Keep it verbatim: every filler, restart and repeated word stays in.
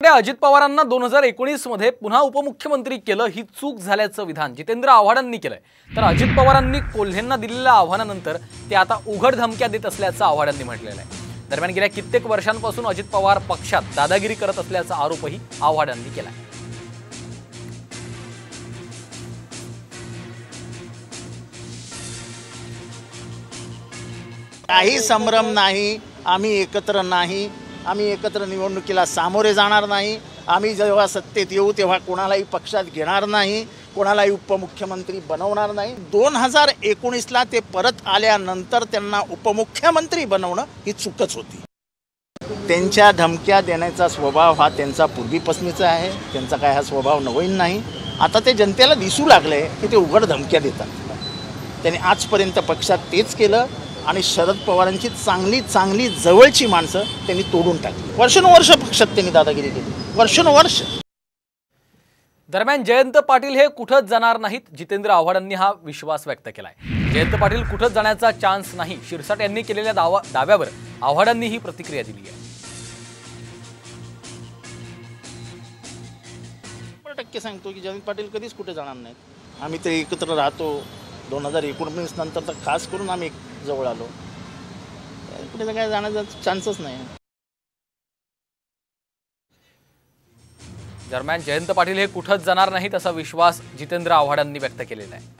अजित पवारांना दोन हजार एकोणीस मध्ये पुन्हा उपमुख्यमंत्री केलं ही चूक झाल्याचं विधान जितेंद्र आव्हाडांनी केलंय। तर अजित पवारांनी कोल्हेंना दिलेल्या आव्हानानंतर ते आता उघड धमक्या देत असल्याचं आव्हाडांनी म्हटलेलं आहे। दरम्यान गेल्या कित्येक वर्षांपासून अजित पवार पक्षात दादागिरी करत असल्याचा आरोपही आव्हाडांनी केलाय। काही संभ्रम नाही, आम्ही एकत्र नाही, आम्ही एकत्र निवडणुकीला सामोरे जाणार नाही। आम्ही जेव्हा सत्तेत येऊ तेव्हा कोणालाही पक्षात घेणार नाही, कोणालाही उपमुख्यमंत्री बनवणार नाही। दोन हजार एकोणीसला ते परत आल्यानंतर त्यांना उपमुख्यमंत्री बनवणं ही चूकच होती। त्यांच्या धमक्या देण्याचा स्वभाव हा त्यांचा पूर्वीपासूनचा आहे, त्यांचा काय हा स्वभाव नवीन नाही। आता ते जनतेला दिसू लागले की ते उघड धमक्या देतात। त्यांनी आजपर्यंत पक्षात तेच केलं आणि शरद पवारांची चांगली चांगली जवळची माणसं त्यांनी तोडून टाकली। वर्षानुवर्ष पक्षात त्यांनी दादागिरी केली, वर्षानुवर्ष। दरम्यान जयंत पाटील हे कुठंच जाणार नाहीत, जितेंद्र आव्हाडांनी हा विश्वास व्यक्त केलाय। जयंत पाटील कुठंच जाण्याचा चान्स नाही, शिरसाट यांनी केलेल्या दावा दाव्यावर आव्हाडांनी ही प्रतिक्रिया दिली आहे। शंभर टक्के सांगतो की जयंत पाटील कधीच कुठे जाणार नाहीत। आम्ही तर एकत्र राहतो। दोन हजार एकोणीस नंतर तर खास करून आम्ही जवळ आलो, कुठे काय जाण्याचा चान्सच नाही। दरम्यान जयंत पाटील हे कुठंच जाणार नाहीत असा विश्वास जितेंद्र आव्हाडांनी व्यक्त केलेला आहे।